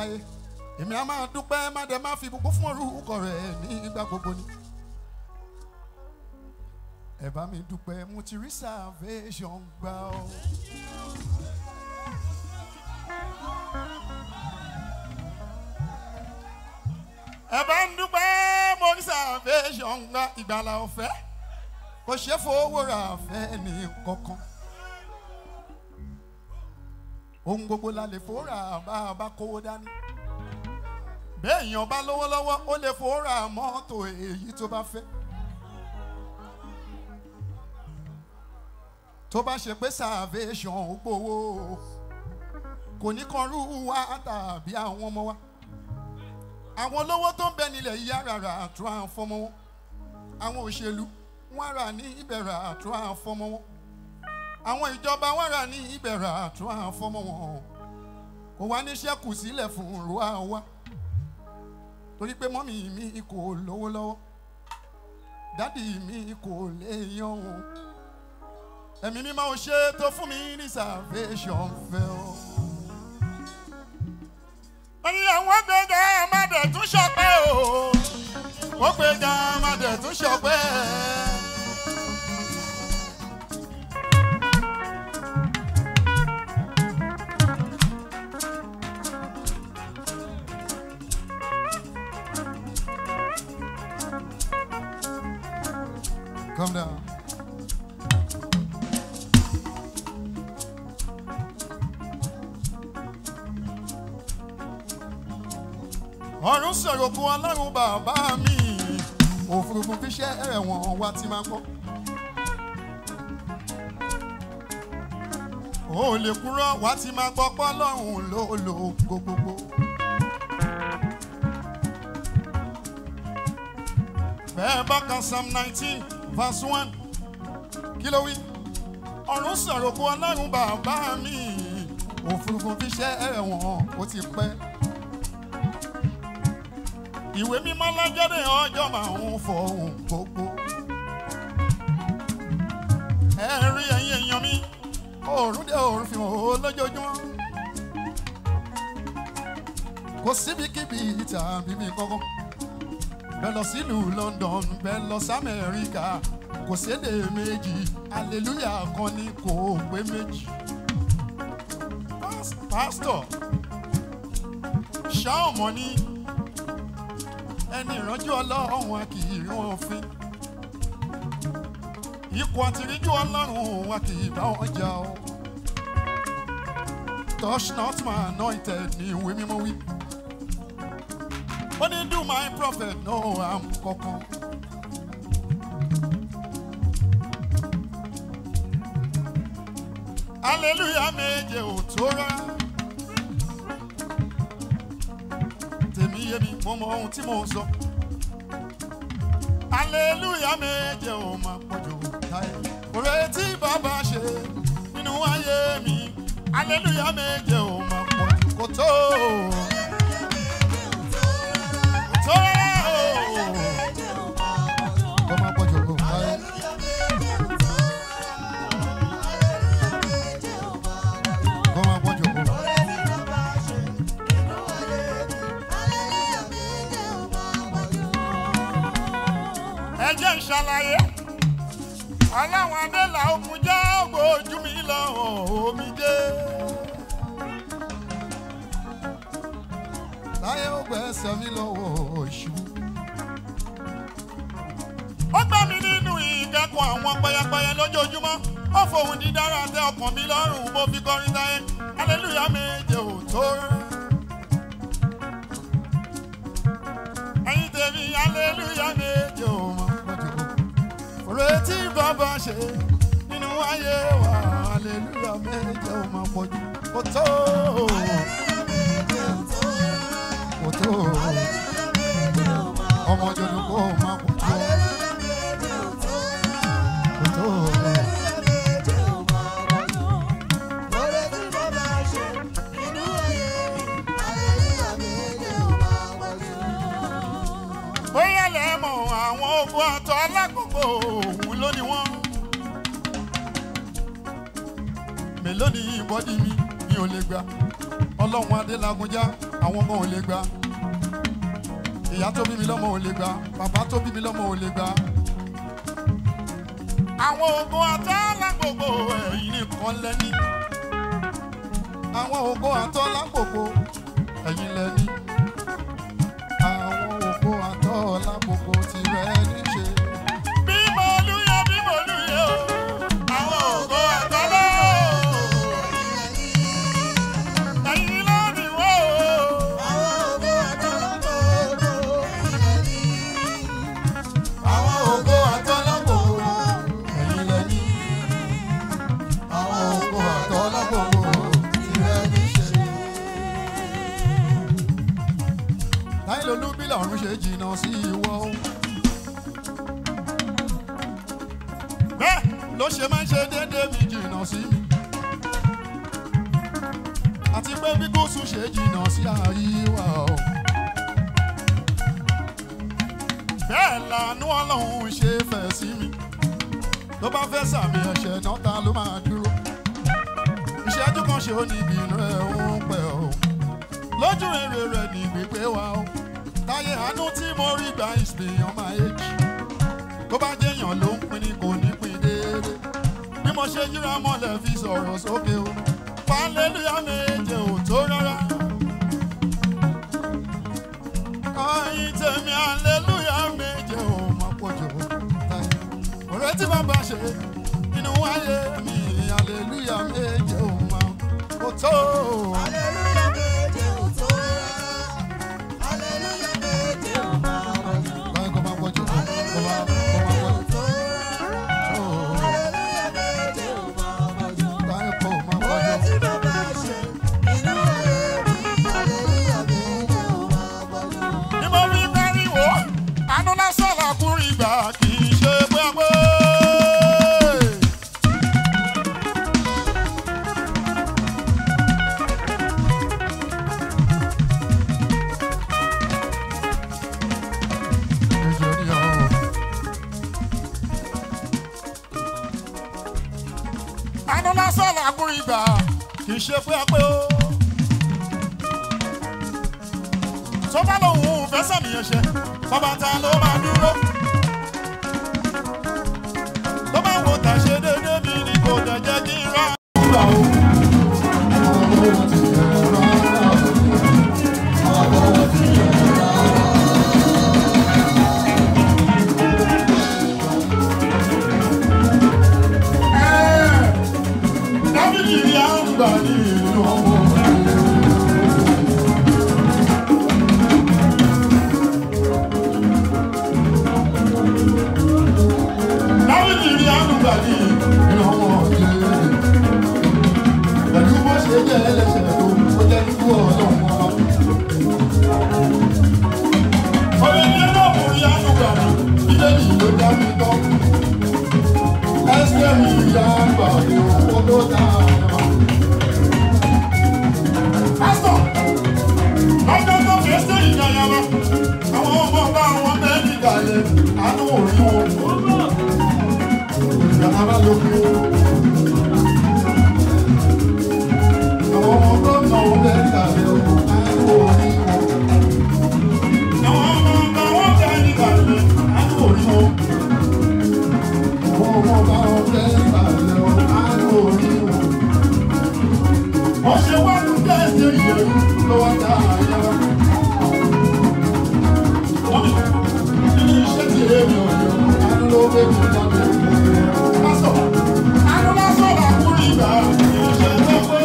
láyé èmi á máa dúpẹ́ má dẹ̀ má fi gbogbo fún orúkọ rẹ̀ ní ìgbà gbogbo ni. Ẹ bá mi dúpẹ́ mo ti rí salvation gbà ọ́. Ẹ bá ń dúpẹ́ mo rí salvation gbà ìgbàlà ọ̀fẹ́ kò ṣe fowó ra fẹ́ ní kankan. Ohun gbogbo la lè fòrà bá a bá kówó dání. Béèyàn bá lówó lọ́wọ́ ó lè fòrà mọ́tò èyí tó bá fẹ́. Tó bá ṣe pé salvation ó gbowó kò ní kan rú wa tàbí àwọn ọmọ wa. Àwọn olówó tó ń bẹ nílẹ̀ yìí rárá àtúrà àfọmọ wọn. Àwọn òṣèlú wọ́n rà ní ìbẹ̀rẹ̀ àtúrà àfọmọ wọn. Àwọn ìjọba wọ́n rà ní ìbẹ̀rẹ̀ àtúrà àfọmọ wọn. Kò wá ní ṣẹ́kù sílẹ̀ fún ruwa wa. Torí pé mọ́mì mi kò lówó lọ́wọ́. Dádì mi kò lè yan o. Ẹ̀mí mi máa ń ṣe tó fún mi ní salvation fẹ́ o. Ẹni àwọn gbẹ̀gà má dẹ̀ tún ṣọpẹ́ o. Wọ́n gbẹ̀gà má dẹ̀ tún ṣọpẹ́. Come down. Ọ̀run sọ̀rọ̀ kún Ọlọ́run bàbá mi. Òfurufú fi ṣẹ́ ẹ̀wọ̀n wa ti máa gbọ́. Ó lè kúrò wá ti máa gbọ́ pọ́ Ọlọ́run ló lò gbogbogbò. Bẹ́ẹ̀ bá ka Psalm 19 verse 1 kí ló wí? Ọ̀run sọ̀rọ̀ kún Ọlọ́run bàbá mi. Òfurufú fi ṣẹ́ ẹ̀wọ̀n ó ti pẹ́. Ìwé mímọ́ lọ́jọ́dé ọjọ́ máa ń fọ ohun gbogbo. Ẹ rí ẹ̀yin èèyàn mi, òòrùn dé òòrùn fi hàn ó lójoojúmọ́. Kò síbikíbi tàbí mi kankan. Bẹ́ẹ̀ lọ sílùú London, bẹ́ẹ̀ lọ sí Amẹ́ríkà. Kò sédè méjì, hallelujah kan ní kò pé méjì. Pásítọ̀, ṣá ọmọ ní. Ẹni ìrànjú Ọlọ́run wa kì í rán òfin. Ikọ̀ àtìríjú Ọlọ́run wa kì í bá wọn jà o. Touch not my anointed ni ìwé mímọ́ wí. Ó ní do my prophet no harm kankan. Hallelujah méje ò tó rárá. Yemi mo mọ ohun tí mo sọ. Hallelujah méje ò máa pọ̀jù táyé. Oore tí bàbá ṣe nínú ayé mi. Hallelujah méje ò máa pọ̀jù kò tó. Kò tó rárá o. Kò máa pọ̀jù kò táyé. Kò máa pọ̀jù kò. Ẹjẹ́ ìṣàlàyé aláwọn adélà ogun já ògbójú mi lọ omi dé. Láyé ó gbẹ́sẹ̀ mi lọ́wọ́ oṣù. Ó gbà mí nínú ìkẹ́kọ̀ọ́ àwọn pẹyẹpẹyẹ lójoojúmọ́. Ó fohùn dídára tẹ ọkàn mi lọ́rùn mo fi kọrin táyé. Hallelujah méje ò tó rẹ́. Ẹ̀yin tèmi hallelujah méje ò mọ́. Oore tí bàbá ṣe nínú ayé wa, hallelujah méje ò máa pọ̀jù kò tó. Kò tó. Ọmọ Ojodu kò máa pọ̀jù. Kò tó. Bóyá lẹ́mọ̀ àwọn ogun àtọ́ alágbogbo òun ló ní wọ́n. Mélòó ni ìbọ́dí mi ò lè gbà. Ọlọ́run Adélagúnjá àwọn ọmọ ò lè gbà. Ìyá tó bí mi lọ́mọ ò lè gbà. Bàbá tó bí mi lọ́mọ ò lè gbà. Àwọn ògo àtọ́lá gbogbo ẹ̀yin nìkan lẹ́ni. Àwọn ògo àtọ́lá gbogbo ẹ̀yin lẹ́ni. Àwọn ògo àtọ́lá gbogbo tirẹ̀ ní ṣe. Bí mo lúyẹ o. Àwọn ògo àtọ́lá ẹ̀yin lẹ́ni wò ó. Àwọn ògo àtọ́lá gbogbo ẹ̀yin lẹ́ni. Àwọn ògo àtọ́lá gbogbo ẹ̀yin lẹ́ni. Àwọn ògo àtọ́lá gbogbo tirẹ̀ ní ṣe. Táìlólú bí lọ́run ṣe jìnnà sí ìwọ. Bẹ́ẹ̀ ló ṣe máa ń ṣe déédéé mi jìnnà sí mi. Àti pé bí gúúsù ṣe jìnnà sí àríwá o. Bẹ́ẹ̀ lànú Ọlọ́run ṣe fẹ̀ sí mi. Ló bá fẹ́ sàmì ẹ̀ṣẹ̀ náà ta ló máa dúró. Ìṣẹ́jú kan ṣe ó ní ìbínú ẹ̀ ń pẹ́ o. Lójú èrè rẹ̀ ní gbígbé wa o. Táyé àánú tí mo rí gbà is beyond my age. Tó bá jẹ́yàn ló ń pín ní kò ní pín déédéé. Bí mo ṣe yíra mọ́lẹ̀ fi sọ̀rọ̀ sókè o. Hallelujah méje ò tó rárá. Ọyìn tèmi hallelujah méje ò mọ̀ pọ̀jù. Ọ̀rẹ́ tí bàbá ṣe inú wáyé mi hallelujah méje ò mọ̀ kó tó. Hallelujah méje ò tó rárá. Hallelujah méje ò mọ̀ pọ̀jù. Báyìí kò máa pọ̀jù. Hallelujah méje ò tó rárá. Hallelujah méje ò mọ̀ pọ̀jù. Báyìí kò máa pọ̀jù. Ọ̀rẹ́ tí bàbá ṣe inú wáyé mi hallelujah méje ò mọ̀ pọ̀jù. Ní mo fi pariwo, àánú lásán làkúrì gbà kì í ṣe pé. Àánú lásán làkúrì gbà kì í ṣe pé o. Tó bá lòun fẹ́ sàmì ẹ̀ṣẹ̀, bàbá ta ló máa dúró. Tó bá wo tà ṣe déédéé mi ni kò dẹ̀ jẹ́ kí n rà. Dábìlì rí àgbà ní ìlú ọmọ. Pẹ̀lú bó ṣe jẹ́ ẹlẹ́ṣẹ̀ tó ó jẹ́ nínú ọlọ́run ọba. Ọ̀rẹ́ ní ẹlọ́mù rí ànúgbà ní ilé ní ìlú dá mi tán. Ẹsẹ̀ mi ìyá àgbà ní owó tó dáa. Pásítọ̀, lọ́jọ́ tó fi ṣe ìyàyàwó, àwọn ọmọ ọba àwọn mẹ́rin ìdàlẹ̀ àánú òrí wọn. Ìjọba bá lókè o. Àwọn ọmọ gómìnà wọn bẹ́ẹ̀ tàbí ọkọ̀ àánú òrí wọn. Àwọn ọmọ ọba wọn bẹ́ẹ̀ nígbàlẹ̀ àánú òrí wọn. Àwọn ọmọ ọba wọn bẹ́ẹ̀ tàbí ọkọ̀ àánú òrí wọn. Wọ́n ṣe wá ní kẹ́ẹ̀sì ìyẹ̀rú lọ́wọ́ tá a yá. Nínú iṣẹ́ tí èmi ọ̀yọ́, àánú ló bẹ́ẹ̀ mi jáde. Pásítọ̀, àánú lásán làkúrì ìgbà ìṣẹ́ tó pé.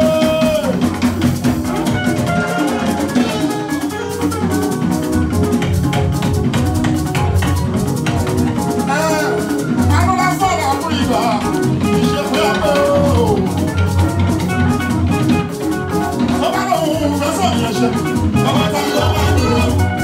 Àánú lásán làkúrì ìgbà ìṣẹ́ tó pé. Tó bá lóun fẹ́ sọ̀rọ̀ yẹn ṣe, ọmọ ta ló wà dúró.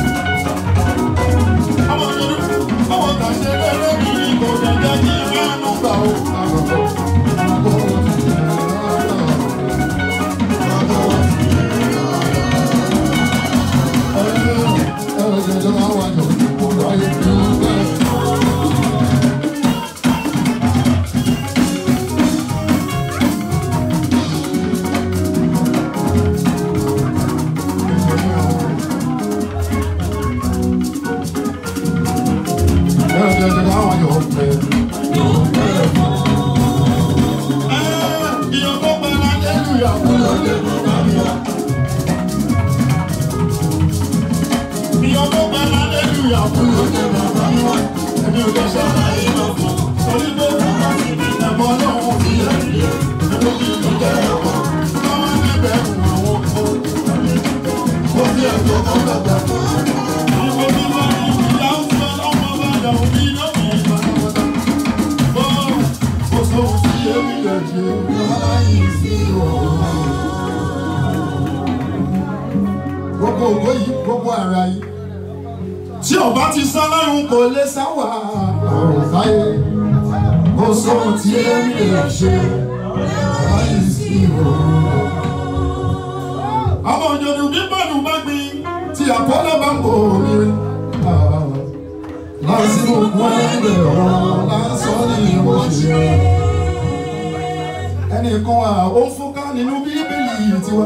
Ọmọ Yorùbá, ọmọ ta ṣe lérè mi kò dẹ̀ jẹ́ kí ìránú gbà ó. àbúrò ní bàbá mi wá. Èmi ò lè ṣàlàyé lọ fún. Torí pé bàbá mi ní ẹ̀bọ lọ́wọ́ fi ẹ̀rí. Èmi kì í jẹ́ ẹ̀kọ́. Káwọn níbẹ̀ wù àwọn kan. Ó fi ẹ̀jọ̀ kan dàgbà. Ìwé mi máa ń ìyá ń sọ lọ́mọ bá dà òbí lọ́wọ́ ìbáraẹ̀wọ̀ta. Ó sọ sí èmi lè ṣe láyé sí ọ̀rọ̀. Gbogbo ògbó yìí, gbogbo ara yìí. Tí ọba ti sá lọ́rùn kò lè sáwà ọ̀rọ̀ sáyé. Ó sọ tí èmi lè ṣe láyé sí ọ̀rọ̀. Àwọn òjòdù bí bọ́ọ̀lù bá gbin tí àpọ́lọ́ bá ń bò mí rí. Lásìkò kún ẹgbẹ̀ ọ̀rọ̀ lásán ní ìwọ̀n ṣe. Ẹnìkan wà ó fúnká nínú Bíbélì tiwa.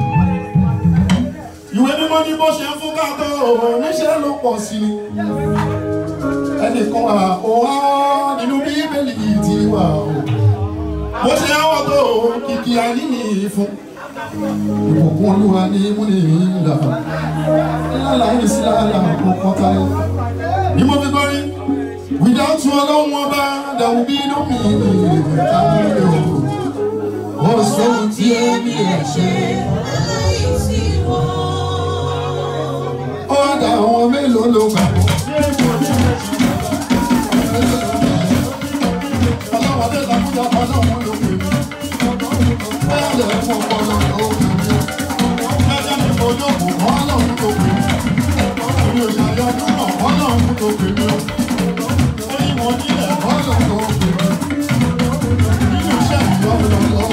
Ìwé mímọ́ ní bó ṣe ń fúnká tó níṣẹ́ ló pọ̀ sí ni. Ẹnìkan wà ó wá nínú Bíbélì tiwa. Bó ṣe áwọ̀ tó kìkì àìní fún. Ìbùkún Olúwa ní múni ìlà. Ìlàlà yìí sí lára ọkọ̀ táyé. Ní mo fi gbọ́rí, without you alone ọba, there will be no me. Ó sọ tí èmi lè ṣe. Ó dá àwọn mélòó ló gbàgbọ́. Ọlọ́wọ́ dé takúta ọlọ́wọ́ ló pè mí. Bẹ́ẹ̀ lè fún ọpọlọ ló pè mí. Ẹ̀jẹ̀ ní ojókòó ọlọ́wọ́ ló pè mí. Èmi ò ṣàyọ̀dún náà ọlọ́wọ́ ló pè mí. Oyin mo nílẹ̀ ọlọ́wọ́ ló pè mí. Nínú iṣẹ́ ìyọ́nù lọ́wọ́.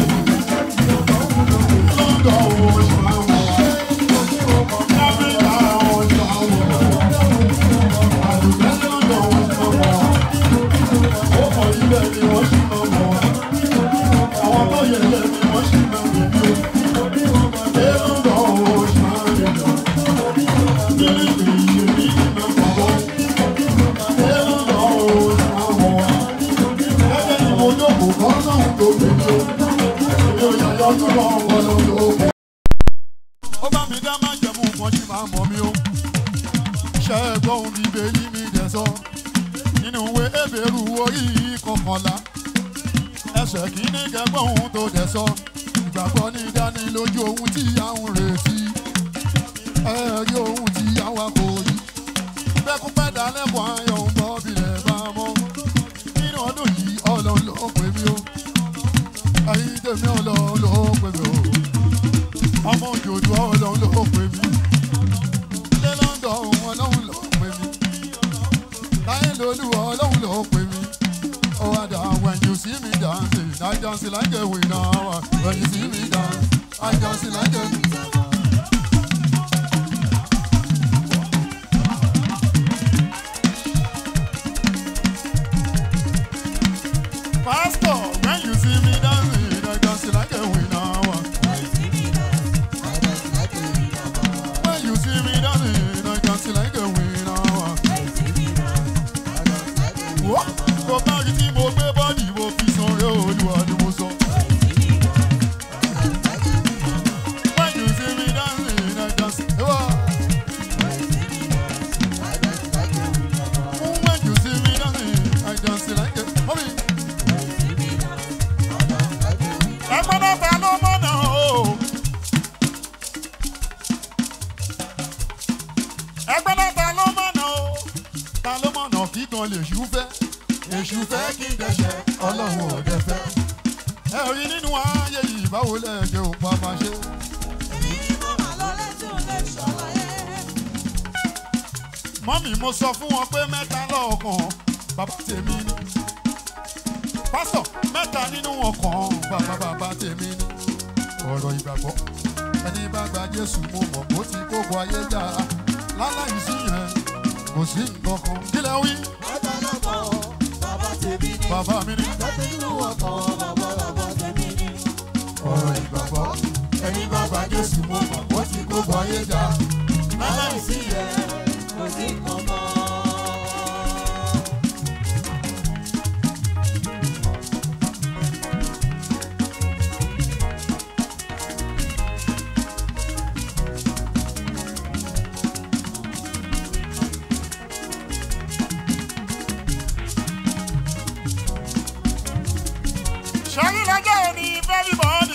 Lọ́dọ̀ owó ṣàwọ̀. Lábẹ́ta ọ̀ ṣàwọ̀. Àdùgbẹ́ lọ́dọ̀ owó ṣàwọ̀. Ó kọ̀ ilẹ̀ ni wọ́n ṣì máa mọ̀. Àwọn tó yẹ ilẹ̀ ni wọ́n ṣì máa rìn ní o. Ẹ lọ́dọ̀ owó ṣàwọ̀. Nílé ìgbìyànjú ní ìmọ̀ pọ̀. Ẹ lọ́dọ̀ owó ṣàwọ̀. Ẹgbẹ́ ni mo jókòó kọ́ náà tó gbèjò. Èmi ò yàyọ́ tó lọ́wọ́ lọ́wọ́. Ó bá mi dá máa jẹ̀mú kan tí máa mọ̀ mí o. Ṣé ẹ̀gbọ́n mi bèyí mi dẹ̀ sọ? Nínú ìwé Hébérù orí kọkànlá. Ẹsẹ̀ kìíní kẹgbọ́n ohun tó dẹ̀ sọ. Ìgbàgbọ́ ní ìdánilójú ohun tí a ń retí. Ẹ̀rí ohun tí àwa kò rí. Bẹ́kúpẹ́ dalẹ́bọ̀ ayọ̀ ń bọ́ bilẹ̀ bá mọ́. Nínú ọdún yìí Ọlọ́run ló pè mí o. Ayé tèmi Ọlọ́run ló pè mí o. Ọmọ Òjòdú Ọlọ́run ló pè mí. Ilé London Ọlọ́run ló pè mí. Láyé lolú Ọlọ́run ló pè mí. Oh, when you see me dancing, I dance like a winner. When you see me dance, I dance like a winner. Pastor, when you see me dancing, I dance like a winner. When you see me dancing, I dance like a winner. What? Go back to mo gbé bọ́ọ̀dì mo fi sanre Olúwa ni mo sọ. When you see me dancing, I dance. When you see me dancing, I dance like a homie. Ẹgbẹ́ náà ta ló mọ̀nà o. Ẹgbẹ́ náà ta ló mọ̀nà o. Ta ló mọ̀nà kíkan lè ṣú fẹ́. Èṣù fẹ́ kí n dẹ̀ṣẹ̀ Ọlọ́run ò dẹ̀ fẹ́. Ẹ rí nínú ayé yìí báwo lẹ́ẹ̀kẹ́ ò pa máa ṣe. Mọ́mì mo sọ fún wọn pé mẹ́ta lọ́ọ̀kan bàbá tèmi ni. Pásítọ̀ mẹ́ta nínú ọkàn bàbá tèmi ni. Ọ̀rọ̀ ìgbàgbọ́ ẹni bá gba Jésù mo mọ̀ bó ti kókó ayé já. Láláì sí yẹn kò sí nǹkan kan. Kí lẹ wí? Bàbá mi ni. Ọ̀rọ̀ ìgbàgbọ́ ẹni bá gba Jésù mo mọ̀ bó ti kókó ayé já. Láláì sí yẹn kò sí nǹkan kan. Ṣẹ́yìn lọ́jọ́ òní fẹ́mi bọ́